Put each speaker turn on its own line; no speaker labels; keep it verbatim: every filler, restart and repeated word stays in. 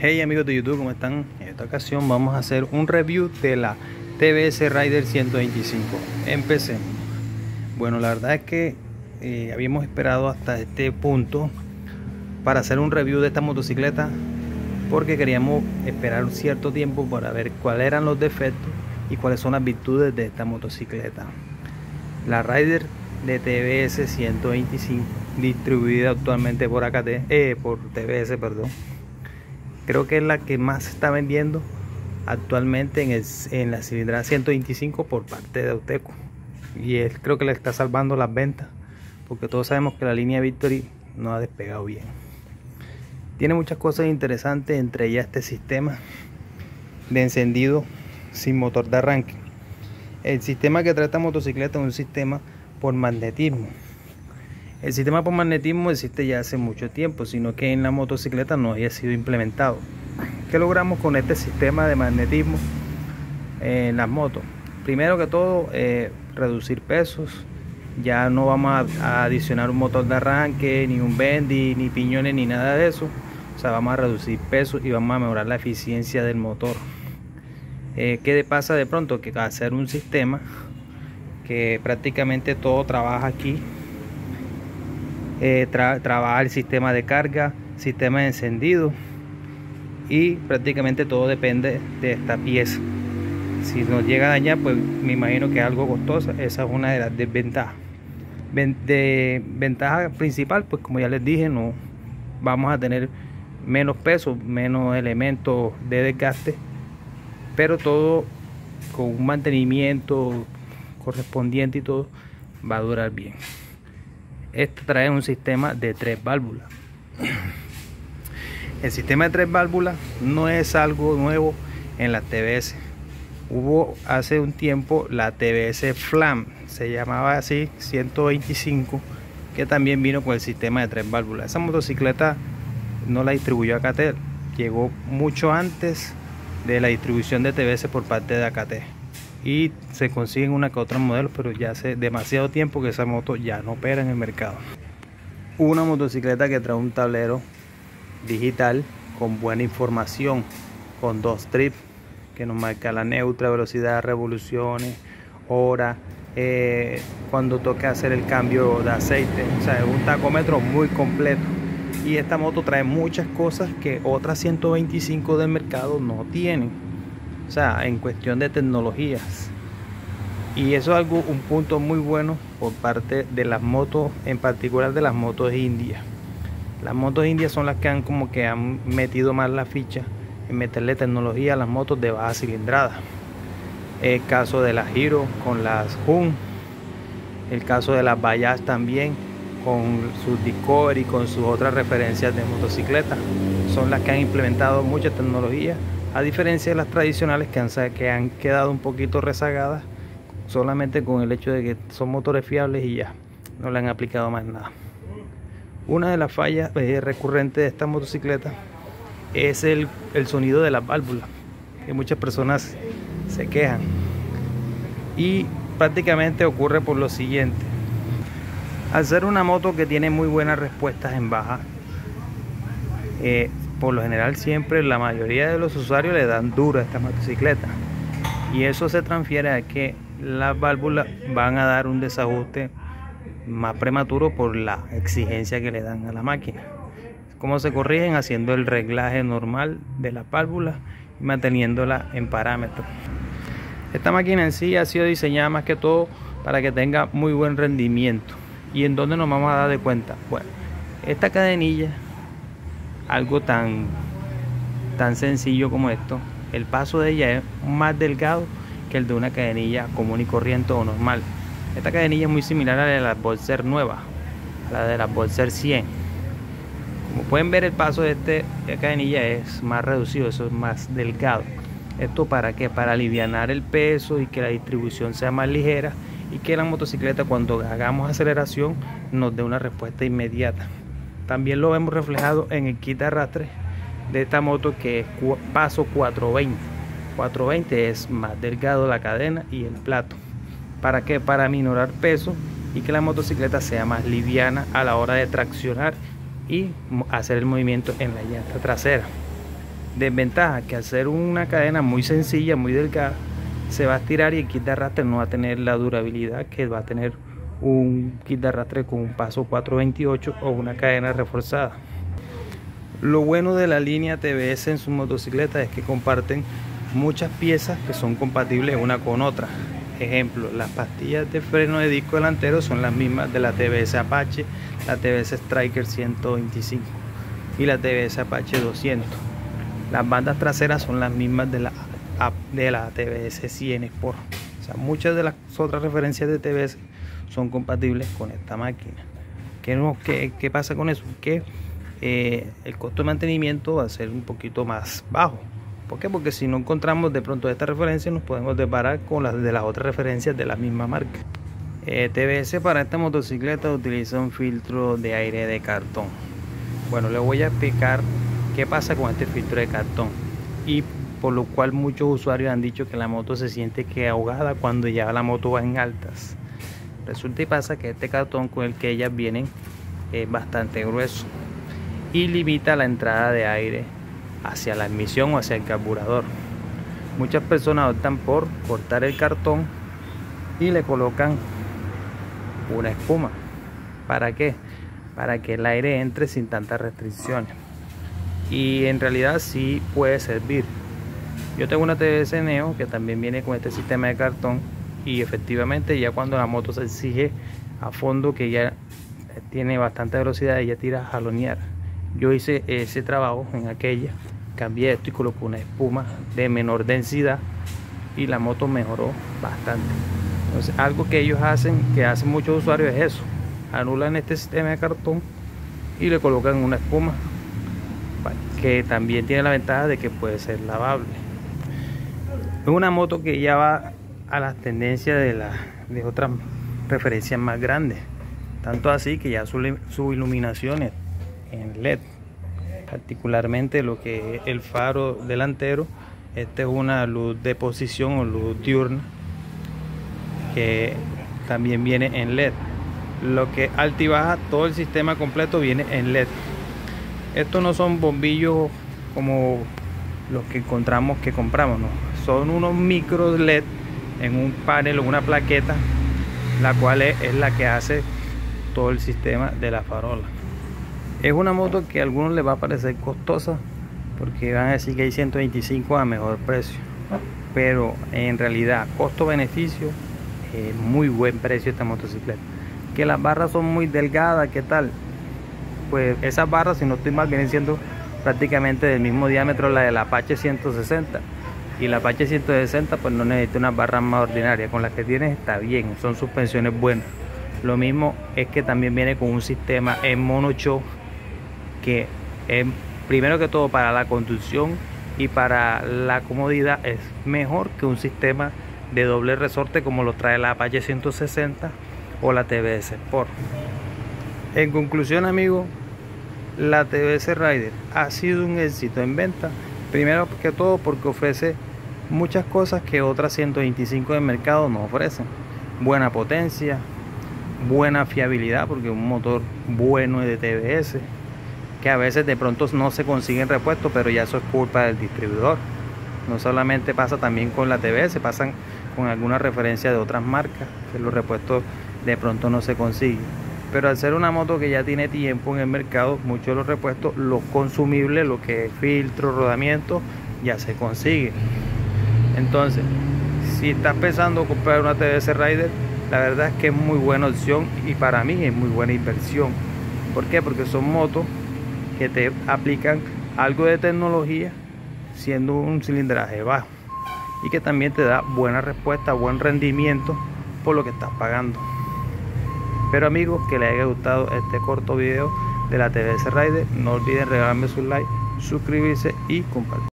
Hey amigos de YouTube, ¿cómo están? En esta ocasión vamos a hacer un review de la T V S Raider ciento veinticinco. Empecemos. Bueno, la verdad es que eh, habíamos esperado hasta este punto para hacer un review de esta motocicleta porque queríamos esperar un cierto tiempo para ver cuáles eran los defectos y cuáles son las virtudes de esta motocicleta. La Raider de T V S ciento veinticinco, distribuida actualmente por A K T, eh, por T V S, perdón. Creo que es la que más se está vendiendo actualmente en, el, en la cilindrada ciento veinticinco por parte de Auteco, y él creo que le está salvando las ventas porque todos sabemos que la línea Victory no ha despegado bien. Tiene muchas cosas interesantes, entre ellas este sistema de encendido sin motor de arranque. El sistema que trae esta motocicleta es un sistema por magnetismo. El sistema por magnetismo existe ya hace mucho tiempo, sino que en la motocicleta no había sido implementado. ¿Qué logramos con este sistema de magnetismo en las motos? Primero que todo, eh, reducir pesos. Ya no vamos a, a adicionar un motor de arranque, ni un bendy, ni piñones, ni nada de eso. O sea, vamos a reducir pesos y vamos a mejorar la eficiencia del motor. Eh, ¿Qué pasa de pronto? Que va a ser un sistema que prácticamente todo trabaja aquí. Eh, tra trabaja el sistema de carga, sistema de encendido, y prácticamente todo depende de esta pieza. Si nos llega a dañar, pues me imagino que es algo costosa. Esa es una de las desventajas. Ven de ventaja principal, pues como ya les dije, no vamos a tener menos peso, menos elementos de desgaste, pero todo con un mantenimiento correspondiente y todo va a durar bien. Este trae un sistema de tres válvulas. El sistema de tres válvulas no es algo nuevo en la T V S. Hubo hace un tiempo la T V S Flam, se llamaba así, ciento veinticinco, que también vino con el sistema de tres válvulas. Esa motocicleta no la distribuyó A K T, llegó mucho antes de la distribución de T V S por parte de A K T. Y se consiguen una que otra modelos, pero ya hace demasiado tiempo que esa moto ya no opera en el mercado. Una motocicleta que trae un tablero digital con buena información, con dos trips que nos marca la neutra, velocidad, revoluciones, hora, eh, cuando toque hacer el cambio de aceite. O sea, es un tacómetro muy completo. Y esta moto trae muchas cosas que otras ciento veinticinco del mercado no tienen. O sea, en cuestión de tecnologías. Y eso es algo, un punto muy bueno por parte de las motos, en particular de las motos indias. Las motos indias son las que han como que han metido más la ficha en meterle tecnología a las motos de baja cilindrada. El caso de las Hero con las Hun, el caso de las Bajaj también con sus Discovery, con sus otras referencias de motocicletas, son las que han implementado mucha tecnología, a diferencia de las tradicionales que han, que han quedado un poquito rezagadas solamente con el hecho de que son motores fiables y ya no le han aplicado más nada. Una de las fallas eh, recurrentes de esta motocicleta es el, el sonido de las válvulas, que muchas personas se quejan, y prácticamente ocurre por lo siguiente. Al ser una moto que tiene muy buenas respuestas en baja, eh, por lo general siempre la mayoría de los usuarios le dan duro a esta motocicleta, y eso se transfiere a que las válvulas van a dar un desajuste más prematuro por la exigencia que le dan a la máquina. ¿Cómo se corrigen? Haciendo el reglaje normal de las válvulas y manteniéndola en parámetros. Esta máquina en sí ha sido diseñada más que todo para que tenga muy buen rendimiento. ¿Y en dónde nos vamos a dar de cuenta? Bueno, esta cadenilla, algo tan, tan sencillo como esto, el paso de ella es más delgado que el de una cadenilla común y corriente o normal. Esta cadenilla es muy similar a la de la Bolser nueva, a la de la Bolser cien. Como pueden ver, el paso de este de cadenilla es más reducido, eso es más delgado. ¿Esto para qué? Para alivianar el peso y que la distribución sea más ligera, y que la motocicleta cuando hagamos aceleración nos dé una respuesta inmediata. También lo vemos reflejado en el kit de arrastre de esta moto, que es paso cuatrocientos veinte. cuatrocientos veinte es más delgado la cadena y el plato. ¿Para qué? Para minorar peso y que la motocicleta sea más liviana a la hora de traccionar y hacer el movimiento en la llanta trasera. Desventaja que al ser una cadena muy sencilla, muy delgada, se va a estirar y el kit de arrastre no va a tener la durabilidad que va a tener un kit de arrastre con un paso cuatro veintiocho o una cadena reforzada. Lo bueno de la línea T V S en sus motocicletas es que comparten muchas piezas que son compatibles una con otra. Ejemplo, las pastillas de freno de disco delantero son las mismas de la T V S Apache, la T V S Striker ciento veinticinco y la T V S Apache doscientos. Las bandas traseras son las mismas de la, de la T V S cien Sport. O sea, muchas de las otras referencias de T V S son compatibles con esta máquina. ¿Qué, no, qué, qué pasa con eso? Que eh, el costo de mantenimiento va a ser un poquito más bajo. ¿Por qué? Porque si no encontramos de pronto esta referencia, nos podemos deparar con las de las otras referencias de la misma marca. eh, T V S para esta motocicleta utiliza un filtro de aire de cartón. Bueno, les voy a explicar qué pasa con este filtro de cartón y por lo cual muchos usuarios han dicho que la moto se siente que ahogada cuando ya la moto va en altas. Resulta y pasa que este cartón con el que ellas vienen es bastante grueso y limita la entrada de aire hacia la admisión o hacia el carburador. Muchas personas optan por cortar el cartón y le colocan una espuma. ¿Para qué? Para que el aire entre sin tantas restricciones. Y en realidad sí puede servir. Yo tengo una T V S Neo que también viene con este sistema de cartón y efectivamente ya cuando la moto se exige a fondo, que ya tiene bastante velocidad, ella tira a jalonear. Yo hice ese trabajo en aquella, cambié esto y coloqué una espuma de menor densidad y la moto mejoró bastante. Entonces, algo que ellos hacen, que hacen muchos usuarios, es eso: anulan este sistema de cartón y le colocan una espuma que también tiene la ventaja de que puede ser lavable. Es una moto que ya va a las tendencias de, la, de otras referencias más grandes, tanto así que ya su, su iluminación es en L E D, particularmente lo que es el faro delantero. Esta es una luz de posición o luz diurna que también viene en L E D. Lo que alta y baja, todo el sistema completo viene en L E D. Estos no son bombillos como los que encontramos que compramos, no, son unos micro L E D en un panel o una plaqueta, la cual es, es la que hace todo el sistema de la farola. Es una moto que a algunos les va a parecer costosa porque van a decir que hay ciento veinticinco a mejor precio, pero en realidad costo-beneficio es muy buen precio esta motocicleta. Que las barras son muy delgadas, ¿qué tal? Pues esas barras, si no estoy mal, vienen siendo prácticamente del mismo diámetro la de la Apache ciento sesenta, y la Apache ciento sesenta pues no necesita unas barras más ordinarias. Con las que tienes está bien, son suspensiones buenas. Lo mismo es que también viene con un sistema en monochoque que es, primero que todo, para la conducción y para la comodidad es mejor que un sistema de doble resorte como lo trae la Apache ciento sesenta o la T V S Sport. En conclusión, amigos, la T V S Raider ha sido un éxito en venta, primero que todo porque ofrece muchas cosas que otras ciento veinticinco del mercado no ofrecen. Buena potencia, buena fiabilidad, porque un motor bueno de T V S, que a veces de pronto no se consiguen repuestos, pero ya eso es culpa del distribuidor. No solamente pasa también con la T V S, pasan con alguna referencia de otras marcas, que los repuestos de pronto no se consiguen. Pero al ser una moto que ya tiene tiempo en el mercado, muchos de los repuestos, los consumibles, lo que es filtro, rodamiento, ya se consigue. Entonces, si estás pensando comprar una T V S Raider, la verdad es que es muy buena opción y para mí es muy buena inversión. ¿Por qué? Porque son motos que te aplican algo de tecnología siendo un cilindraje bajo y que también te da buena respuesta, buen rendimiento por lo que estás pagando. Espero, amigos, que les haya gustado este corto video de la T V S Raider. No olviden regalarme su like, suscribirse y compartir.